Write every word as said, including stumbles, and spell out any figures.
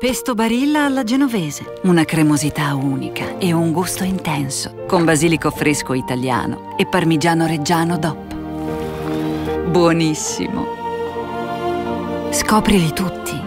Pesto Barilla alla genovese, una cremosità unica e un gusto intenso, con basilico fresco italiano e parmigiano reggiano D O P. Buonissimo! Scoprili tutti